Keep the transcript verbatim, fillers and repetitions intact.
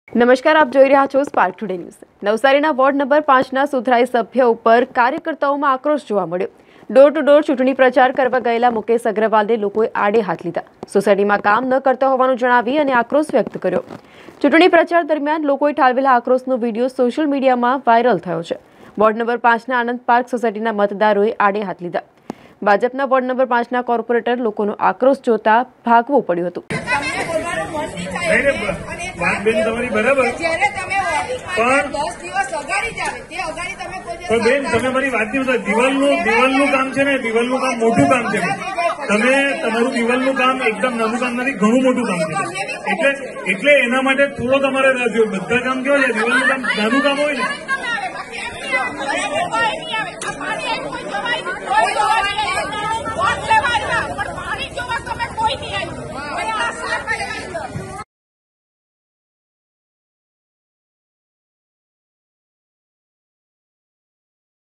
નમસ્કાર, આપ જોઈ રહ્યા છો સ્પાર્ક ટુડે ન્યૂઝ। નવસારીના વોર્ડ નંબર પાંચના સુધરાઈ સભ્ય ઉપર કાર્યકર્તાઓમાં આક્રોશ જોવા મળ્યો। ડોર ટુ ડોર ચૂંટણી પ્રચાર કરવા ગયેલા મુકેશ અગ્રવાલને લોકોએ આડે હાથ લીધા। સોસાયટીમાં કામ ન કરતા હોવાનું જણાવી અને આક્રોશ વ્યક્ત કર્યો। ચૂંટણી પ્રચાર દરમિયાન લોકોએ ઠાલવેલા આક્રોશનો વિડીયો સોશિયલ મીડિયામાં વાયરલ થયો છે। વોર્ડ નંબર પાંચના આનંદ પાર્ક સોસાયટીના મતદારોએ આડે હાથ લીધા। ભાજપના વોર્ડ નંબર પાંચના કોર્પોરેટર લોકોનો આક્રોશ જોતા ભાગવું પડ્યું હતું। વાત બેન તમારી બરાબર, પણ બેન તમે મારી વાત નહીં બતા। દિવાલનું દિવાલનું કામ છે ને, દિવાલનું કામ મોટું કામ છે। તમે તમારું દિવાલનું કામ એકદમ નાનું કામ નથી, ઘણું મોટું કામ છે। એટલે એટલે એના માટે થોડો તમારે જો બધા કામ કેવા છે, દિવાલનું કામ નાનું કામ હોય ને પાણી જોવા તમે કોઈ નહીં